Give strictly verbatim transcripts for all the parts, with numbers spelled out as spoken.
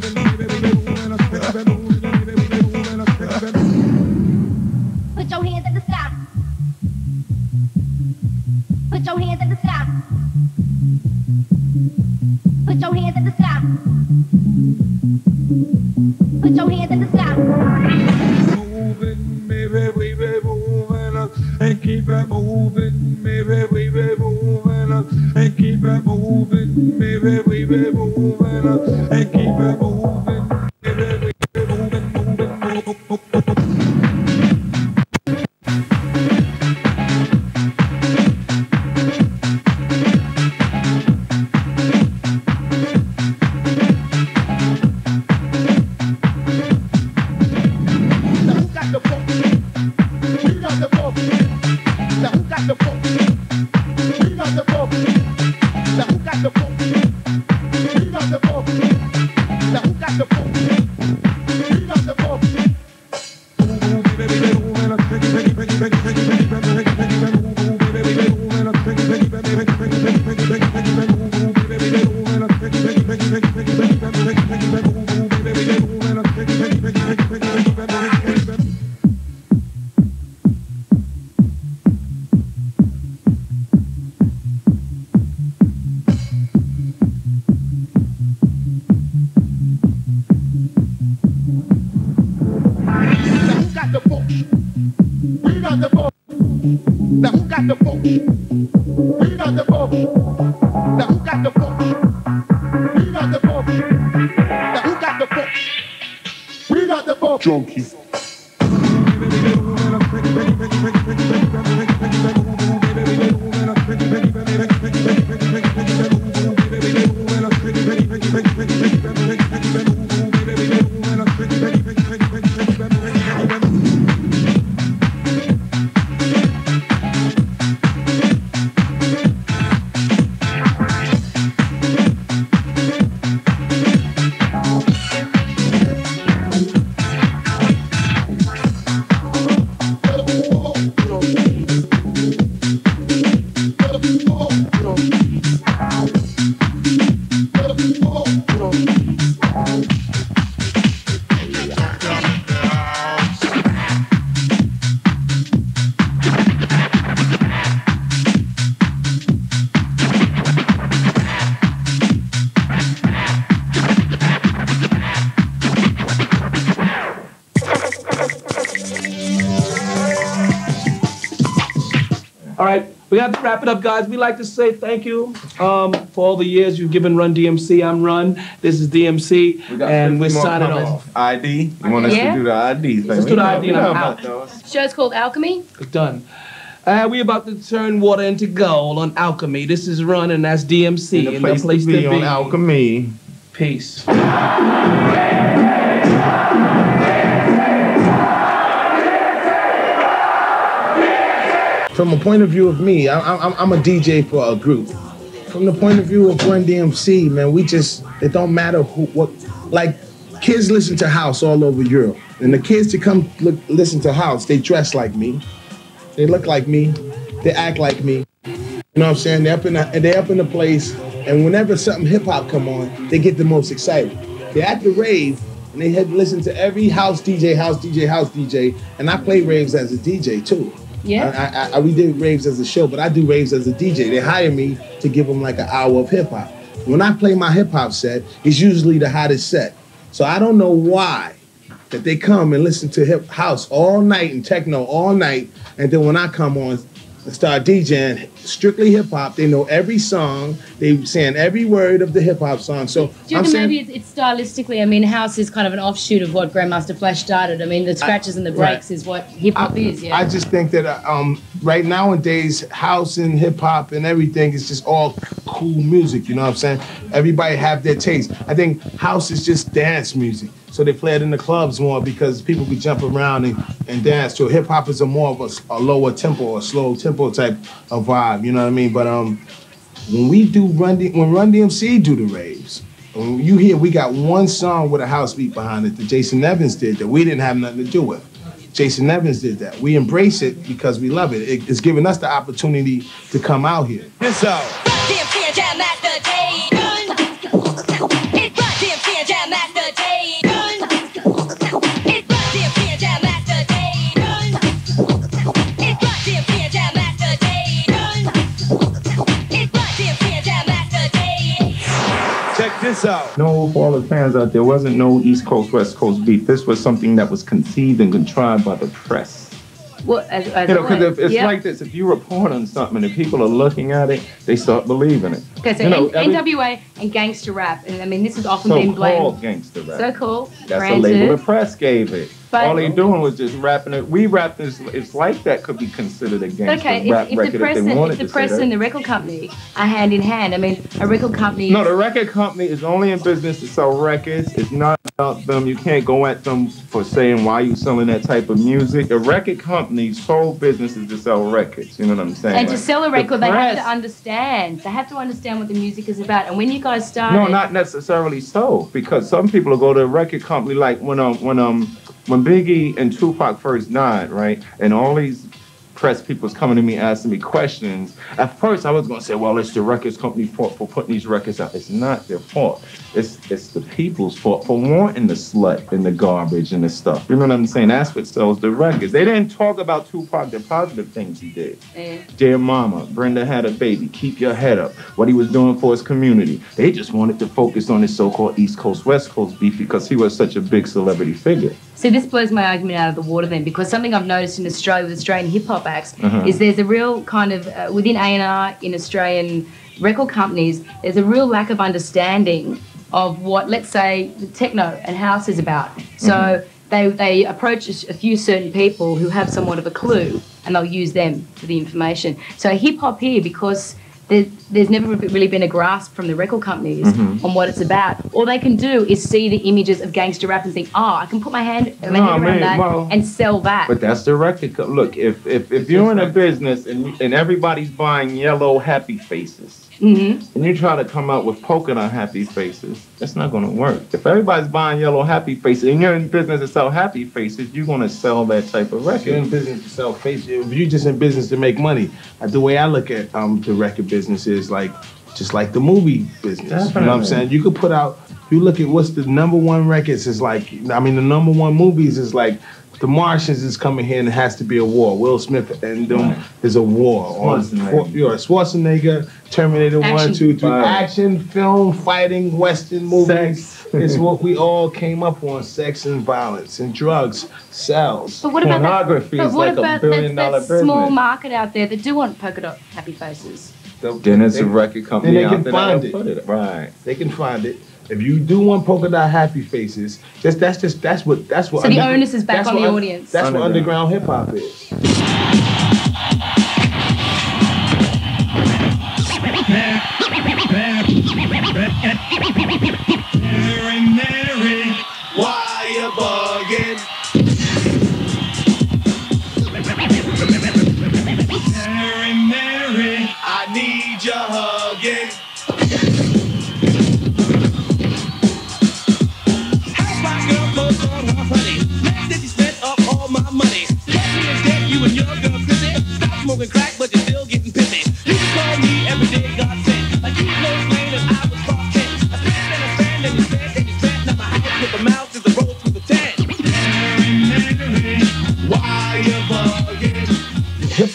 Put your hands at the sky. Put your hands at the sky. Put your hands at the sky. Put your hands at the sky. Moving, maybe we be moving up and keep it moving. Maybe we be moving up and keep it moving. Maybe we be moving up and keep it moving. Maybe we be moving, moving, moving. Junkie. All right, we have to wrap it up, guys. We'd like to say thank you um, for all the years you've given Run D M C. I'm Run. This is D M C, we and we're signing off. I D. You want us Yeah. to do the I D thing? Let's do the I D and I'm out. The show's called Alchemy. It's done. Uh, we're about to turn water into gold on Alchemy. This is Run, and that's D M C. And the place, the place to, be to be on Alchemy. Peace. From a point of view of me, I, I'm, I'm a D J for a group. from the point of view of Run D M C, man, we just, it don't matter who, what, like, kids listen to house all over Europe. And the kids that come look, listen to house, they dress like me. They look like me. They act like me. You know what I'm saying? They're up in the, they're up in the place, and whenever something hip-hop come on, they get the most excited. They're at the rave, and they had to listen to every house D J, house D J, house D J, and I play raves as a D J, too. Yeah. I, I, I, we did raves as a show, but I do raves as a D J. They hire me to give them like an hour of hip hop. When I play my hip hop set, it's usually the hottest set. So I don't know why that they come and listen to hip house all night and techno all night, and then when I come on and start DJing strictly hip hop, they know every song, they saying every word of the hip hop song. So do you I'm think saying, maybe it's, it's stylistically? I mean, house is kind of an offshoot of what Grandmaster Flash started. I mean, the scratches I, and the breaks right. is what hip hop is. Yeah. I just think that uh, um, right nowadays, house and hip hop and everything is just all cool music. You know what I'm saying? Everybody have their taste. I think house is just dance music. So they play it in the clubs more because people can jump around and, and dance to it. Hip hop is a more of a, a lower tempo, a slow tempo type of vibe. You know what I mean? But um, when we do Run D, when Run D M C do the raves, when you hear we got one song with a house beat behind it that Jason Evans did that we didn't have nothing to do with. Jason Evans did that. We embrace it because we love it. it it's giving us the opportunity to come out here. This out. This out. No, for all the fans out there, wasn't no East Coast, West Coast beef. This was something that was conceived and contrived by the press. Well, as, as you know, because it's yep. like this. If you report on something and if people are looking at it, they start believing it. Okay, so you know, N- every, N W A and gangster rap, and I mean, this has often so been blamed. So-called gangster rap. So cool. That's Granted. a label the press gave it. But, all they doing was just rapping it. We rapped this. It's like that could be considered a gangster okay, rap if, if record the press, if they and, wanted if the to press say that. and the record company are hand in hand, I mean, a record company. No, the record company is only in business to sell records. It's not about them. You can't go at them for saying why you selling that type of music. The record company's sole business is to sell records. You know what I'm saying? And to sell a record, the they press, have to understand. They have to understand what the music is about. And when you guys started, no, not necessarily so, because some people will go to a record company like when um when um when Biggie and Tupac first died, right, and all these press people was coming to me asking me questions. At first, I was gonna say, well, it's the records company's fault for putting these records out. It's not their fault. It's it's the people's fault for wanting the slut and the garbage and the stuff. You know what I'm saying? That's what sells the records. They didn't talk about Tupac, the positive things he did. Yeah. Dear Mama, Brenda had a baby, keep your head up, what he was doing for his community. They just wanted to focus on his so-called East Coast, West Coast beef because he was such a big celebrity figure. See, this blows my argument out of the water then, because something I've noticed in Australia with Australian hip-hop acts uh-huh. is there's a real kind of, uh, within A and R in Australian record companies, there's a real lack of understanding of what, let's say, techno and house is about. So mm-hmm. they, they approach a few certain people who have somewhat of a clue, and they'll use them for the information. So hip-hop here, because There, there's never really been a grasp from the record companies mm-hmm. on what it's about. All they can do is see the images of gangster rap and think, oh, I can put my hand, my no, hand around man, that well, and sell that. But that's the record. Co- Look, if if, if you're in a business and and everybody's buying yellow happy faces, mm-hmm. and you try to come out with polka dot happy faces, that's not going to work. If everybody's buying yellow happy faces and you're in business to sell happy faces, you're going to sell that type of record. You're in business to sell faces. If you're just in business to make money, the way I look at um, the record business is like, just like the movie business. Definitely. You know what I'm saying? You could put out, you look at what's the number one records is like, I mean, the number one movies is like, The Martians is coming here and it has to be a war. Will Smith and them right. is a war. Schwarzenegger. You're Schwarzenegger, Terminator action. one, two, three. Right. Action, film, fighting, Western movies. It's what we all came up on, sex and violence and drugs, sells. But what about pornography that, is but what like about a billion that, dollar that business. small market out there that do want polka dot happy faces? Then it's a record company. Then they out can find it. Put it. Right. They can find it. If you do want polka dot happy faces, just that's just that's what that's what. So the onus is back on the un, audience. That's what underground hip hop is. Mary, Mary, why you bugging? Mary, Mary, I need your hugging.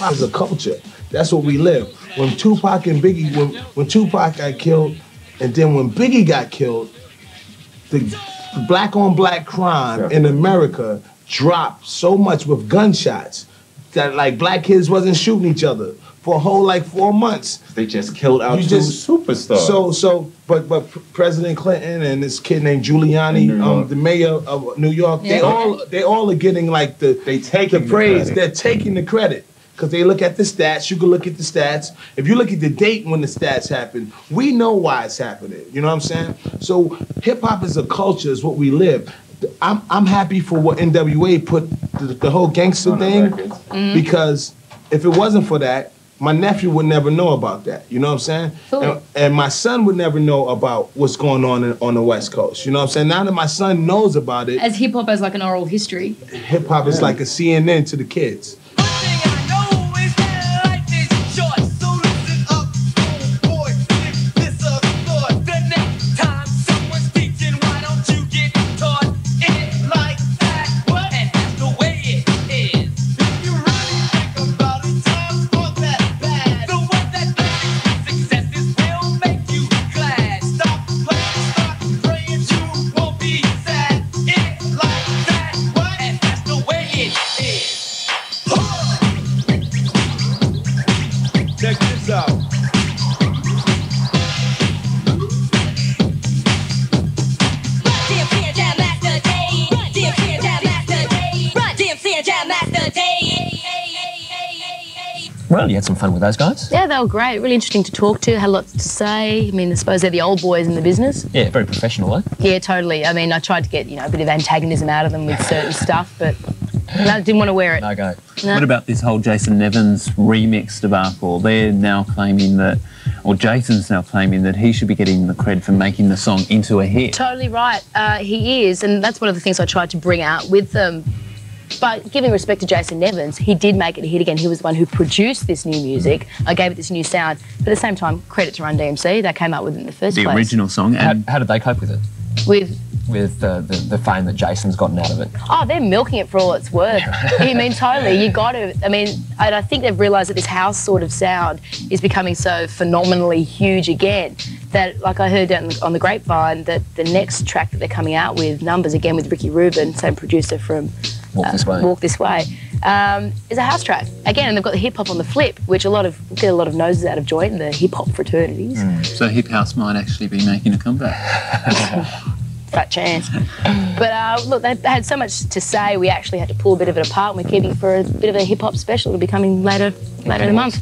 hop is a culture. That's what we live. When Tupac and Biggie, when, when Tupac got killed, and then when Biggie got killed, the, the black on black crime yeah. in America dropped so much with gunshots that like black kids wasn't shooting each other for a whole like four months. They just killed our you two just, superstars. So so but but President Clinton and this kid named Giuliani, um, the mayor of New York, yeah. they all they all are getting like the they taking the praise. The They're taking the credit. Because they look at the stats, you can look at the stats. If you look at the date when the stats happen, we know why it's happening. You know what I'm saying? So hip hop is a culture, is what we live. I'm I'm happy for what N W A put the, the whole gangster thing, mm-hmm. because if it wasn't for that, my nephew would never know about that. You know what I'm saying? Cool. And, and my son would never know about what's going on in, on the West Coast. You know what I'm saying? Now that my son knows about it, as hip hop as like an oral history, hip hop yeah. is like a C N N to the kids. Well, you had some fun with those guys. Yeah, they were great. Really interesting to talk to. Had lots to say. I mean, I suppose they're the old boys in the business. Yeah, very professional, eh? Yeah, totally. I mean, I tried to get, you know, a bit of antagonism out of them with certain stuff, but no, didn't want to wear it. No go. No. What about this whole Jason Nevins remix debacle? They're now claiming that, or Jason's now claiming that he should be getting the cred for making the song into a hit. Totally right. Uh, he is, and that's one of the things I tried to bring out with them. But giving respect to Jason Nevins, he did make it a hit again. He was the one who produced this new music. I gave it this new sound. But at the same time, credit to Run D M C. They came up with it in the first the place. The original song. And how, how did they cope with it? With? With uh, the, the fame that Jason's gotten out of it. Oh, they're milking it for all it's worth. I mean, totally. You got to, I mean, and I think they've realised that this house sort of sound is becoming so phenomenally huge again that, like I heard on the, on the grapevine, that the next track that they're coming out with, Numbers, again with Ricky Rubin, same producer from Walk This Way, uh, Walk This Way um, is a house track. Again, and they've got the hip-hop on the flip, which a lot of, get a lot of noses out of joint in the hip-hop fraternities. Mm. So hip house might actually be making a comeback. Fat chance. But uh, look, they had so much to say, we actually had to pull a bit of it apart. We're keeping it for a bit of a hip-hop special. It'll be coming later, later in the month.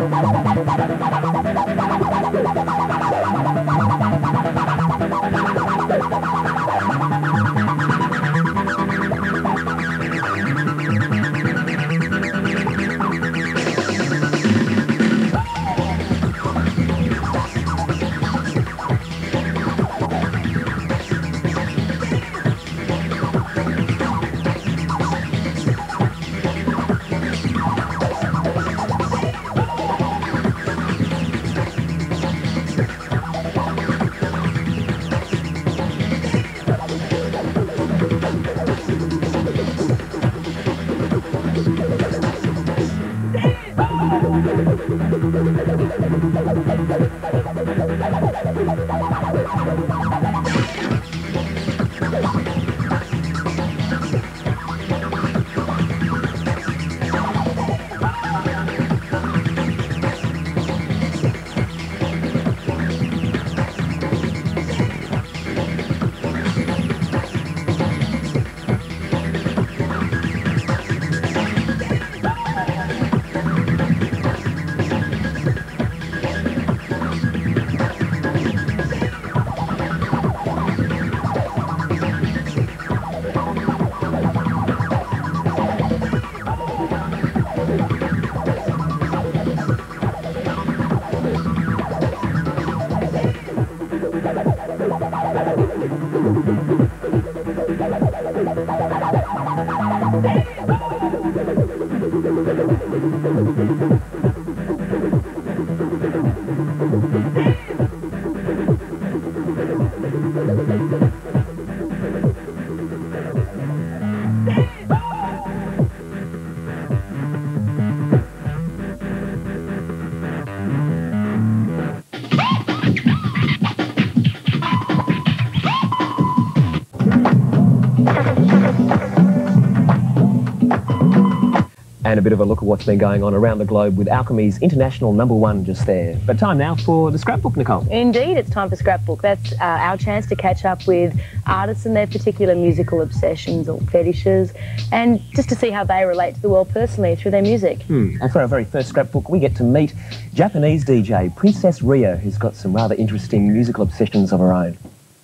And a bit of a look at what's been going on around the globe with Alchemy's international number one just there. But time now for the Scrapbook, Nicole. Indeed, it's time for Scrapbook. That's uh, our chance to catch up with artists and their particular musical obsessions or fetishes, and just to see how they relate to the world personally through their music. Hmm. And for our very first Scrapbook, we get to meet Japanese D J Princess Rio, who's got some rather interesting musical obsessions of her own.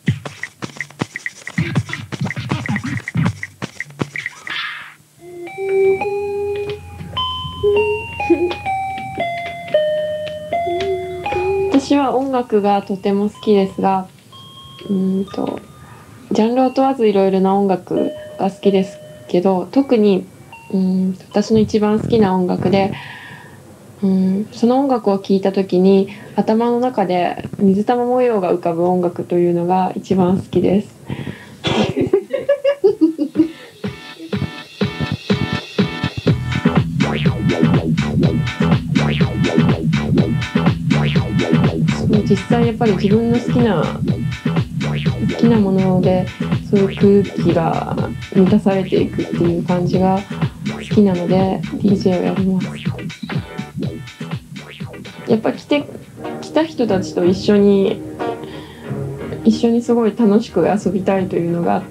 私は音楽がとても好きですが、うーんとジャンルを問わずいろいろな音楽が好きですけど、特にうーん私の一番好きな音楽で、うーんその音楽を聴いた時に頭の中で水玉模様が浮かぶ音楽というのが一番好きです。実際やっぱり自分の好きな好きなものでそういう空気が満たされていくっていう感じが好きなので ディージェー をやります。やっぱ来て来た人たちと一緒に一緒にすごい楽しく遊びたいというのがあって。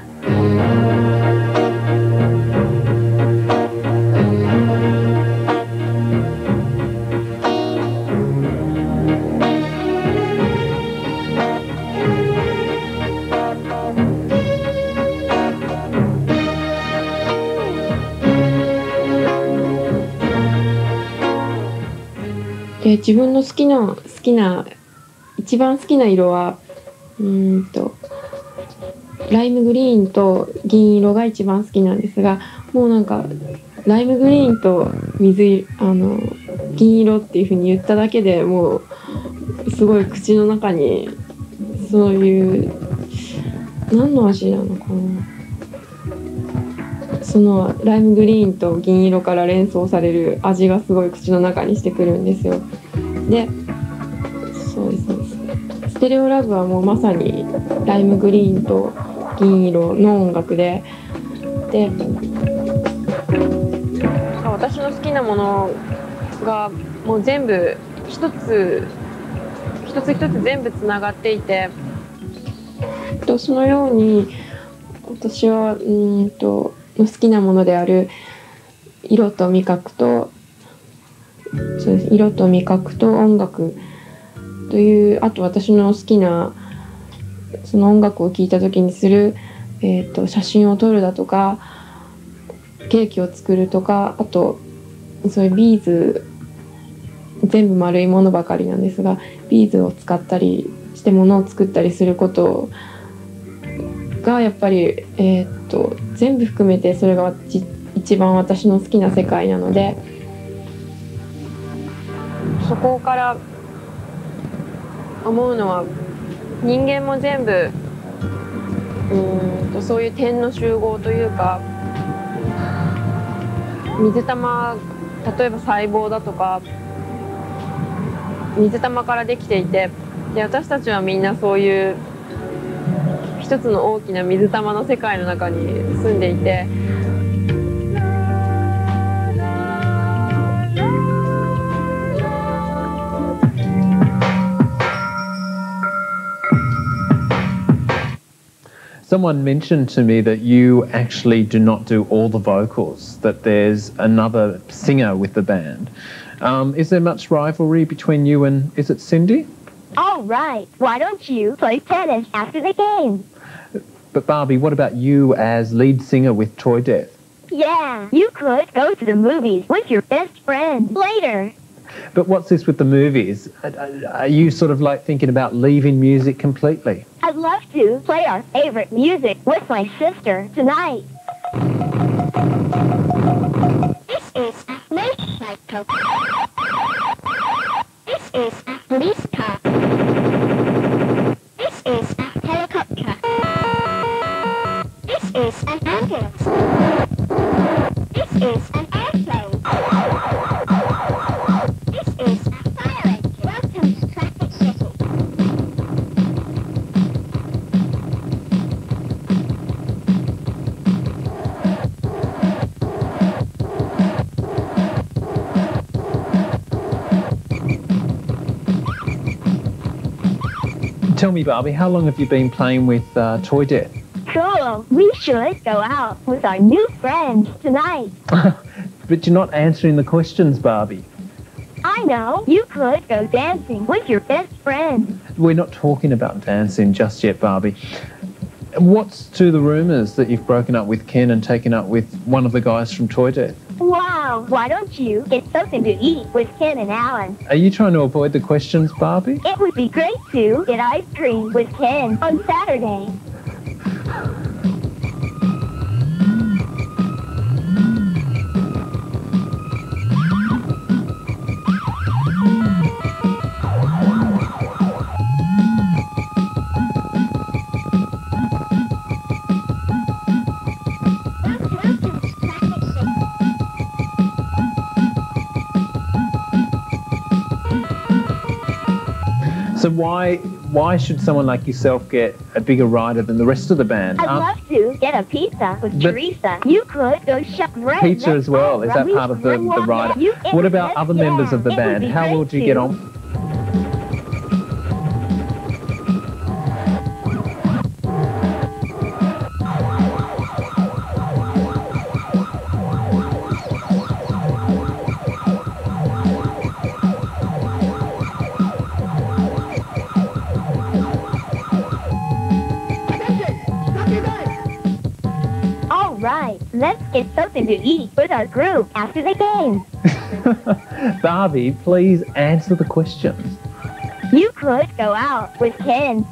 で自分の好きな好きな一番好きな色はうーんとライムグリーンと銀色が一番好きなんですが、もうなんかライムグリーンと水あの銀色っていう風に言っただけでもうすごい口の中にそういう何の味なのかな、そのライムグリーンと銀色から連想される味がすごい口の中にしてくるんですよ。で、そうですね。ステレオラブはもうまさにライムグリーンと銀色の音楽で、で、私の好きなものがもう全部一つ一つ一つ全部つながっていて、とそのように私はうんと好きなものである色と味覚とそうです。色と味覚と音楽という、あと私の好きなその音楽を聴いた時にする、えー、と写真を撮るだとかケーキを作るとか、あとそういうビーズ、全部丸いものばかりなんですがビーズを使ったりして物を作ったりすることがやっぱり、えー、と全部含めてそれが一番私の好きな世界なので、そこから思うのは人間も全部うーんとそういう点の集合というか、水玉、例えば細胞だとか水玉からできていて、で私たちはみんなそういう一つの大きな水玉の世界の中に住んでいて、 Someone mentioned to me that you actually do not do all the vocals, that there's another singer with the band. Um, is there much rivalry between you and, is it Cindy? All right, why don't you play tennis after the game? But Barbie, what about you as lead singer with Toydeath? Yeah, you could go to the movies with your best friend later. But what's this with the movies? Are you sort of like thinking about leaving music completely? I'd love to play our favorite music with my sister tonight. This is a motorcycle. This is a police car. This is a helicopter. This is an ambulance. This is an airplane. This is a fire engine. Welcome to Traffic City. Tell me, Barbie, how long have you been playing with uh, Toydeath? Cool. We should go out with our new friends tonight. But you're not answering the questions, Barbie. I know. You could go dancing with your best friend. We're not talking about dancing just yet, Barbie. What's to the rumours that you've broken up with Ken and taken up with one of the guys from Toydeath? Wow. Why don't you get something to eat with Ken and Alan? Are you trying to avoid the questions, Barbie? It would be great to get ice cream with Ken on Saturday. So why why should someone like yourself get a bigger rider than the rest of the band? I'd Um, love to get a pizza with but- Teresa. You could go shop right Pizza next as well, door. is that We part of the, can the walk rider? there. You- What about yes, other members yeah, of the it would band? be How great would you to. get on? All right, let's get something to eat with our group after the game. Barbie, please answer the questions. You could go out with Ken.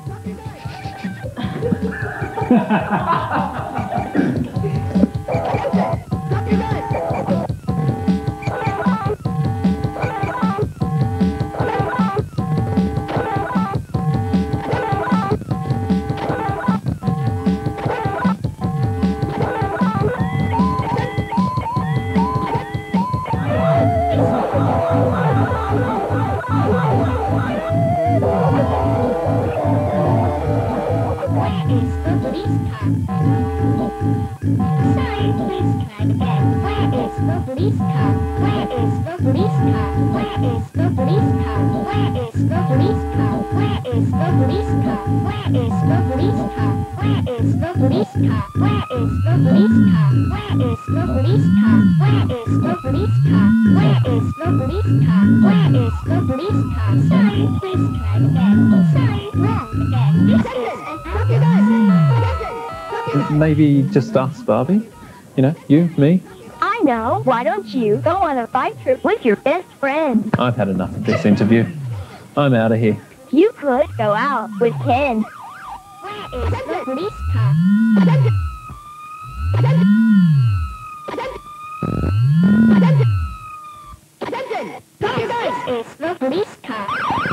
Where is the police car? Maybe just us, Barbie? You know, you, me? I know. Why don't you go on a bike trip with your best friend? I've had enough of this interview. I'm out of here. You could go out with Ken. Where is the police car? This is the police car.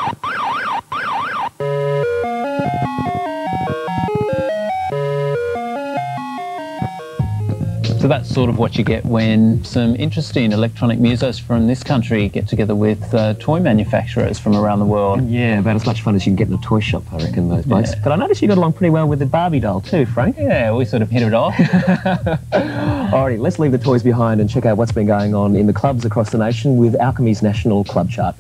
So that's sort of what you get when some interesting electronic musos from this country get together with uh, toy manufacturers from around the world. Yeah, about as much fun as you can get in a toy shop, I reckon, those blokes. Yeah. But I noticed you got along pretty well with the Barbie doll too, Frank. Yeah, we sort of hit it off. Alrighty, let's leave the toys behind and check out what's been going on in the clubs across the nation with Alchemy's National Club Chart.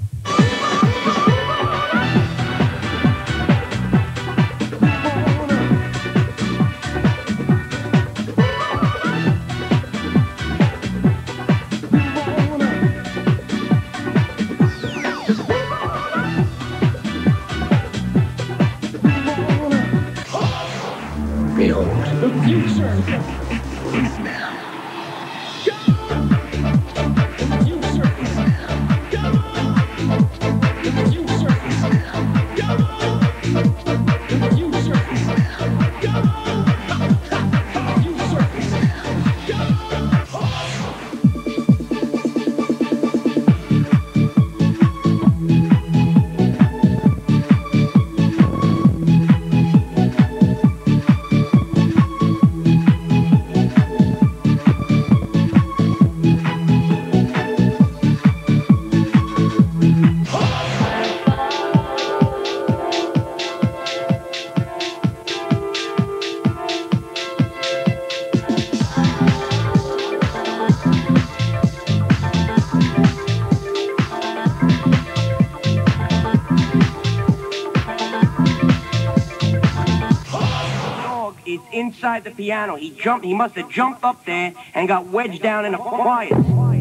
Inside the piano. He jumped, he must have jumped up there and got wedged down in the quiet.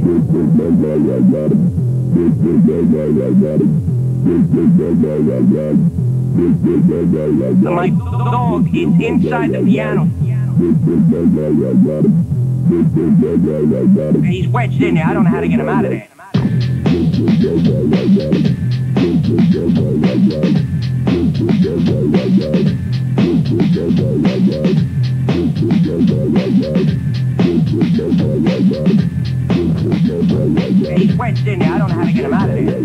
My dog is inside the piano. He's wedged in there. I don't know how to get him out of there. He's wedged in there. I don't know how to get him out of there.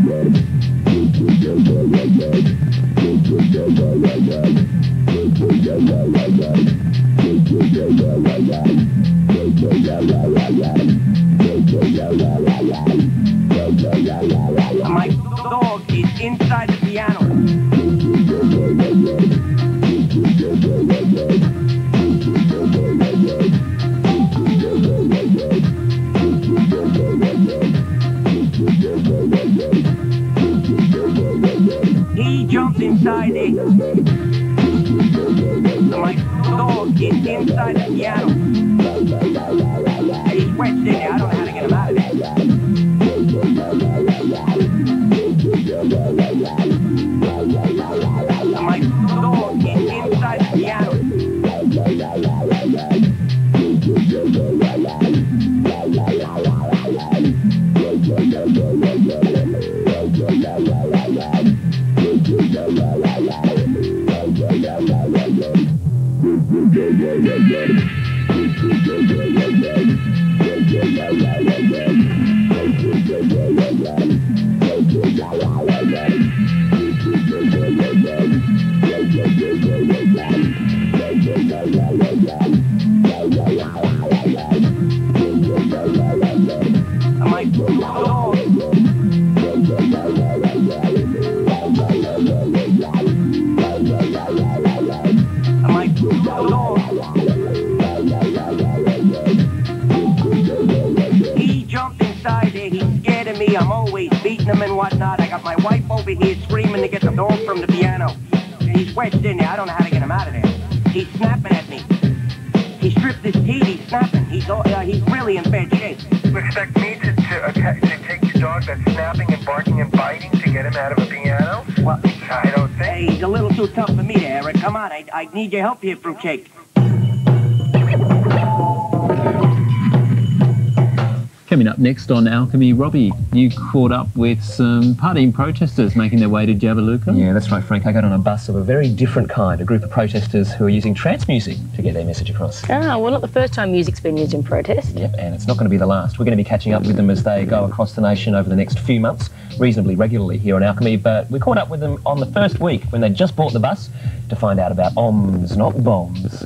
My dog is inside the piano. He jumped inside it. My dog is inside the piano. He's wedged in there. I don't know how to get him out of there. My dog is inside the piano. wife over here screaming to get the dog from the piano. He's wedged in there. I don't know how to get him out of there. He's snapping at me. He stripped his teeth. He's snapping. He's uh, he's really in bad shape. You expect me to, to, uh, to take your dog that's snapping and barking and biting to get him out of a piano? Well, I don't think. hey, he's a little too tough for me there, Eric. Come on, I, I need your help here, fruitcake. Coming up next on Alchemy, Robbie, you caught up with some partying protesters making their way to Jabiluka. Yeah, that's right, Frank. I got on a bus of a very different kind, a group of protesters who are using trance music to get their message across. Ah, well, not the first time music's been used in protest. Yep, and it's not going to be the last. We're going to be catching up with them as they go across the nation over the next few months, reasonably regularly here on Alchemy, but we caught up with them on the first week when they just bought the bus to find out about Ohms Not Bombs.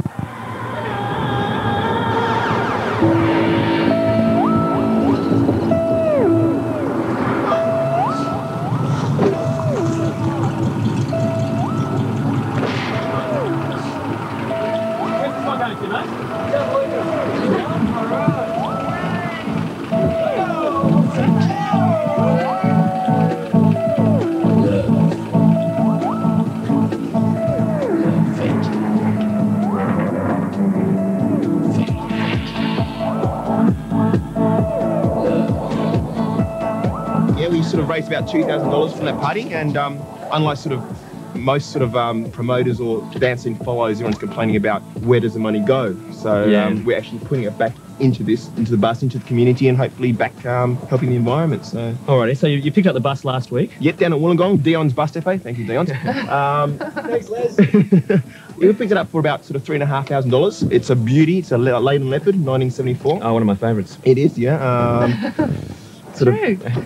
Sort of raised about two thousand dollars from that party, and um, unlike sort of most sort of um, promoters or dancing follows, everyone's complaining about where does the money go. So Yeah. um, we're actually putting it back into this, into the bus, into the community, and hopefully back um, helping the environment. So. Alrighty, so you, you picked up the bus last week? Yep, down at Wollongong, Dion's bus depot. Thank you, Dion. Um, Thanks, Les. We picked it up for about sort of three and a half thousand dollars. It's a beauty. It's a Le- Leyden Leopard, nineteen seventy-four. Oh, one of my favourites. It is, yeah. Um, sort of.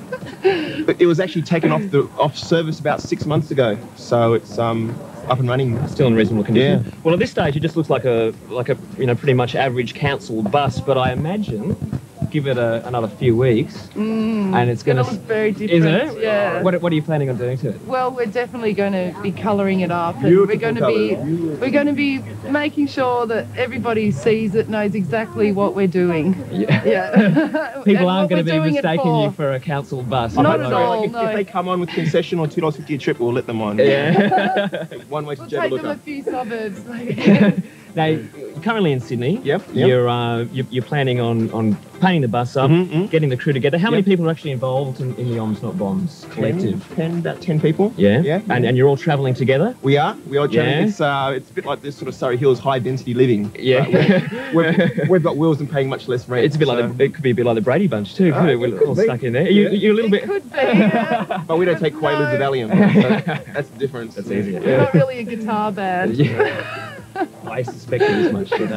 But it was actually taken off the off service about six months ago, so it's um up and running. Still in reasonable condition. Yeah. Well, at this stage, it just looks like a like a you know pretty much average council bus, but I imagine give it a, another few weeks, Mm, and it's going to look very different. Is it? Yeah. What, what are you planning on doing to it? Well, we're definitely going to be colouring it up, and Beautiful we're going to be colours. we're going to be making sure that everybody sees it, knows exactly what we're doing. Yeah. Yeah. People And aren't what going to we're be doing it mistaking for. you for a council bus. Not I at hope so. all, Like, if, no. if they come on with concession or two dollars fifty a trip, we'll let them on. Yeah. One way to We'll take them a Jabiluka. few suburbs. Now, you're currently in Sydney. Yep. yep. You're, uh, you're you're planning on on painting the bus up, Mhm, mhm. getting the crew together. How many Yep. people are actually involved in, in the Ohms Not Bombs collective? Ten, about ten people. Yeah. Yeah. And and you're all travelling together. We are. We are traveling. Yeah. It's uh, it's a bit like this sort of Surrey Hills high density living. Yeah. Uh, we've, we've, we've got wheels and paying much less rent. It's a bit so- like the, it could be a bit like the Brady Bunch too. Uh, Could it? it We're could all be. stuck in there. You Yeah. you're a little bit. Could be. Yeah. But we don't take Quaaludes No. of Valium. So that's the difference. That's easier. We're not really a guitar band. Yeah. I suspected as much. Did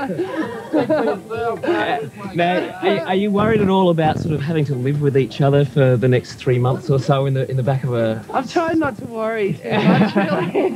Now, are, are you worried at all about sort of having to live with each other for the next three months or so in the in the back of a? I'm trying not to worry too much, really.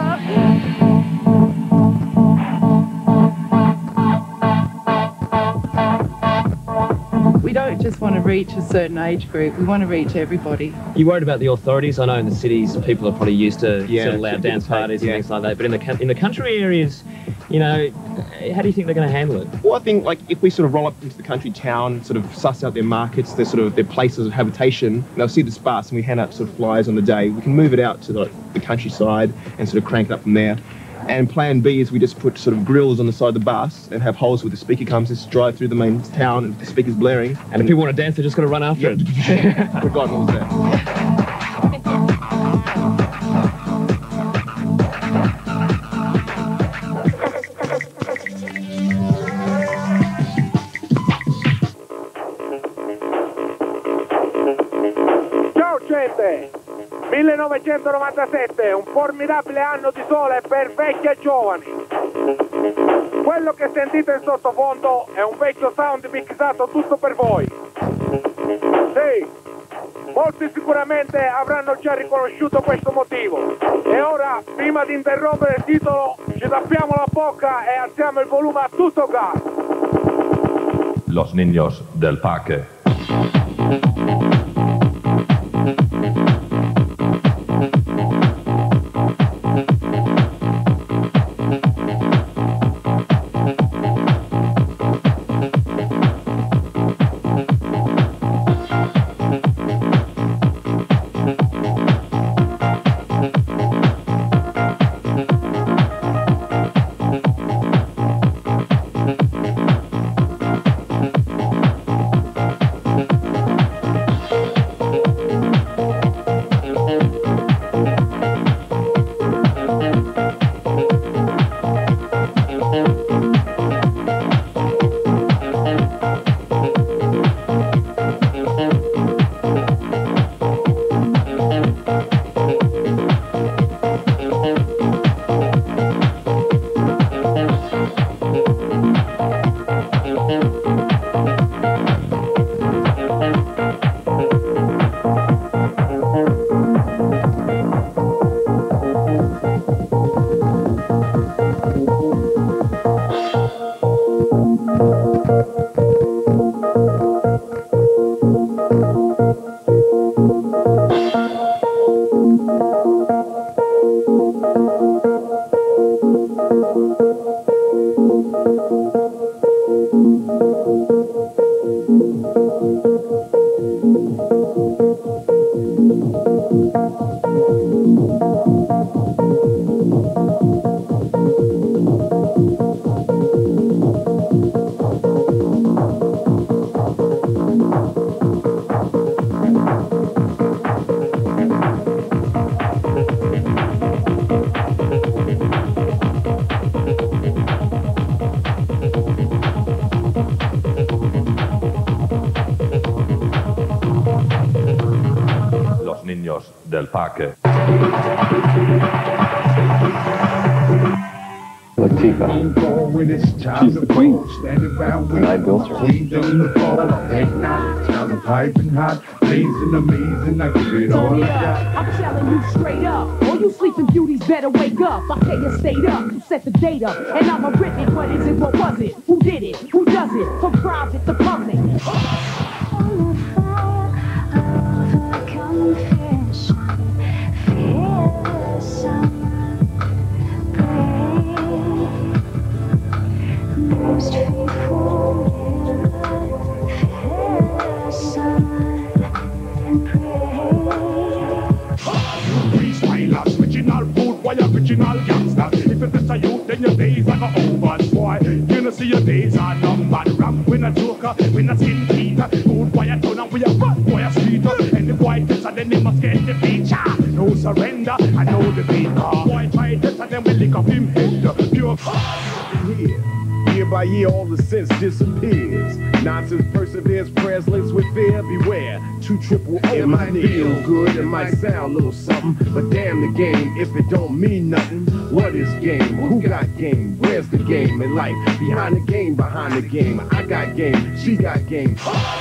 We don't just want to reach a certain age group, we want to reach everybody. You worried about the authorities? I know in the cities people are probably used to Yeah, sort of loud it's dance a bit parties tight, and yeah. things like that. But in the coun- in the country areas, you know, how do you think they're going to handle it? Well, I think like if we sort of roll up into the country town, sort of suss out their markets, their sort of their places of habitation, and they'll see this bus, and we hand out sort of flyers on the day. We can move it out to the, the countryside and sort of crank it up from there. And plan B is we just put sort of grills on the side of the bus and have holes where the speaker comes, just drive through the main town and the speaker's blaring. And if people want to dance, they're just going to run after Yep. it. Forgot what was that. Ciao gente! millenovecentonovantasette, un formidabile anno di sole per vecchi e giovani. Quello che sentite in sottofondo è un vecchio sound mixato tutto per voi. Sì, molti sicuramente avranno già riconosciuto questo motivo. E ora, prima di interrompere il titolo, ci tappiamo la bocca e alziamo il volume a tutto gas. Los niños del parque. Del Parque. Latifah. She's the queen. And I built her. I'm telling you straight up, all you sleeping beauties better wake up. I tell you stayed up, you set the date up, and I'm a Britney. What is it? What was it? Who did it? Who does it? From private to public. Original gangster. If you test a youth, then your days are over, boy. You know, see your days are numbered. Rap, we not joker, we not skin teeter. Good boy, a town, and we a bad boy, a streeter. And the boy test, and then they must get the feature. No surrender, I know the beat. Boy try test, and then we lick up him head. Pure here. Year by year, all the sense disappears. Nonsense perseveres, prayers lives with fear. Beware, two triple O. It might feel good, it might sound a little something, but damn the game if it don't mean nothing. What is game? Who got game? Where's the game in life? Behind the game, behind the game. I got game, she got game.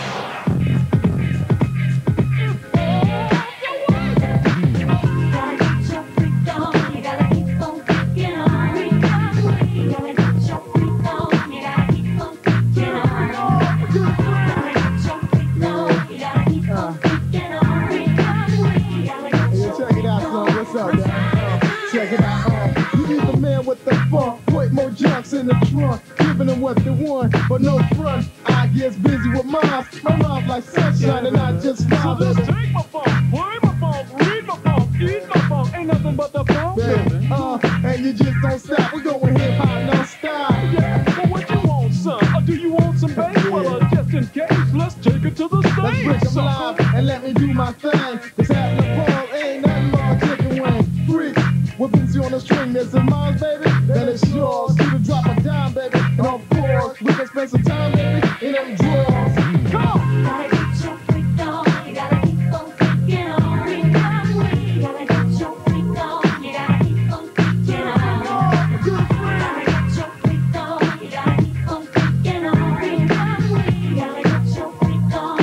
In the trunk, giving them what they want, but no front. I get busy with mine. My rhymes like sunshine, and I just smile. So just take my phone, play my phone, read my phone, eat my phone. Ain't nothing but the phone. Baby, uh, and you just don't stop. We going hip hop no style. Yeah, but what you want, son? Or do you want some bass? Well, uh, just in case, let's take it to the stage. Let's break them live and let me do my thing. It's happening, Paul. Ain't nothing but a chicken wing. Freak, what brings you on the string? There's a mine, baby. Then it's yours. You to drop a dime, baby. And of course, we can spend some time, baby, in them drawers. Come on! Gotta get your freak on. You gotta keep on freaking on. Freak on. You gotta get your freak on. You gotta keep on freaking on. Gotta get your freak on. You gotta keep on freaking on. Freak on. You gotta get your freak on.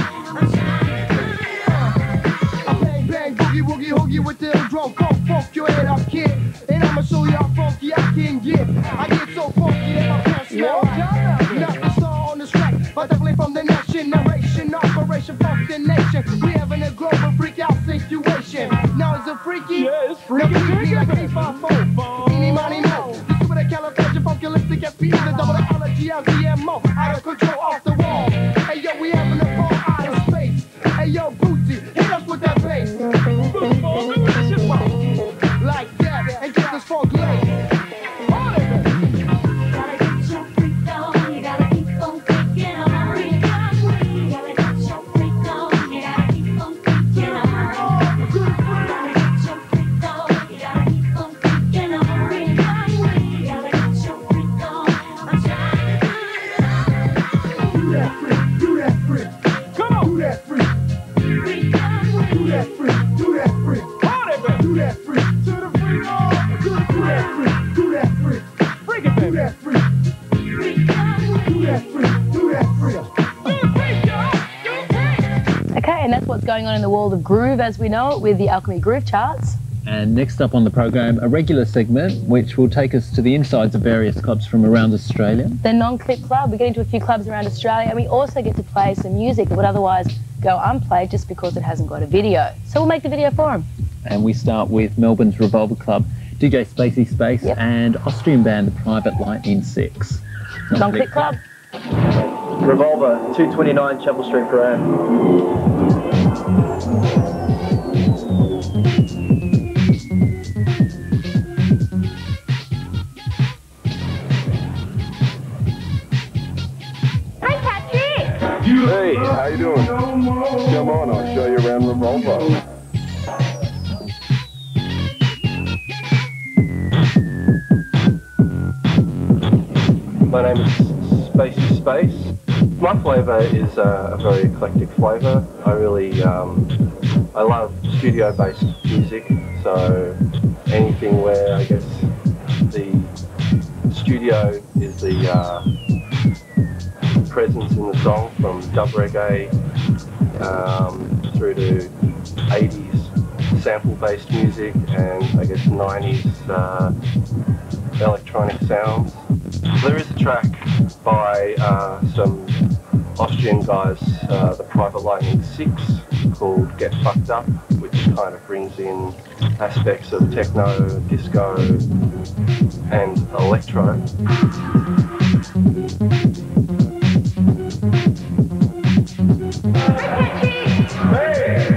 I bang, bang, boogie, woogie, hoogie with the drum. Funk, funk your head up, kid. And I'ma show you how funky I can get. I get so funky that my pants smell like. Not the star on the track, but definitely from the nation. Narration, operation, funk the nation. We having a global freak out situation. Now is it freaky? Yeah, it's freaky. Now freaky like eight five four. Eeny, money, mo. This is what I call a funky F P. The double allergy, L D M O. Out of control, off the wall. Hey yo, we having a ball out of space. Hey yo, Bootsy, hit us with that bass. Like that, and get this funk late. What's going on in the world of groove as we know it with the Alchemy Groove Charts. And next up on the program, a regular segment which will take us to the insides of various clubs from around Australia. The non-clip club, we get into a few clubs around Australia, and we also get to play some music that would otherwise go unplayed just because it hasn't got a video. So we'll make the video for them. And we start with Melbourne's Revolver Club, D J Spacey Space, yep. and Austrian band The Private Lightning Six. Non-clip club. Revolver, two twenty-nine Chapel Street Parade. My name is Spacey Space. My flavour is uh, a very eclectic flavour. I really, um, I love studio-based music, so anything where I guess the studio is the uh, presence in the song, from dub reggae um, through to eighties sample-based music and I guess nineties uh, electronic sounds. There is a track by uh, some Austrian guys, uh, the Private Lightning Six, called Get Fucked Up, which kind of brings in aspects of techno, disco and electro. Hey,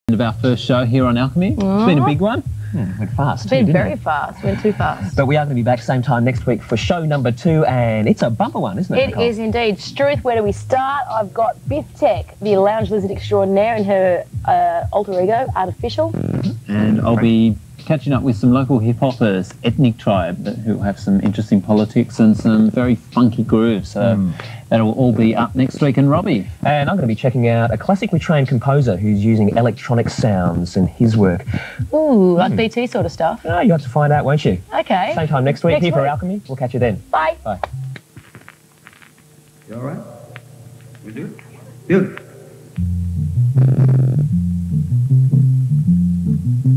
Of our first show here on Alchemy. It's been a big one. Hmm, went fast. It's been too, very it? fast. Went too fast. But we are going to be back same time next week for show number two, and it's a bumper one, isn't it? It Nicole? is indeed. Struth, where do we start? I've got Biff Tech, the lounge lizard extraordinaire, and her uh, alter ego, Artificial. And I'll be catching up with some local hip-hoppers, Ethnic Tribe, that- who have some interesting politics and some very funky grooves. So Mm. that'll all be up next week. And Robbie. And I'm going to be checking out a classically trained composer who's using electronic sounds in his work. Ooh, like B T sort of stuff. Oh, you have to find out, won't you? Okay. Same time next week Next here for week. Alchemy. We'll catch you then. Bye. Bye. You all right? We do? Beautiful.